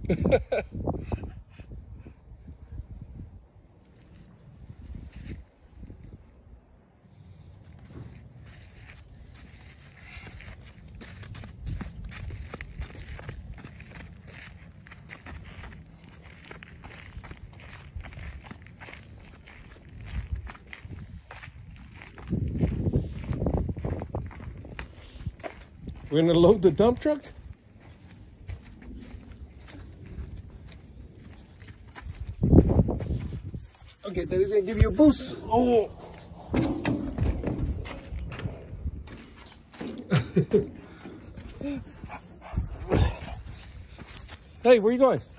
We're gonna load the dump truck? Okay, that is gonna give you a boost. Oh! Hey, where are you going?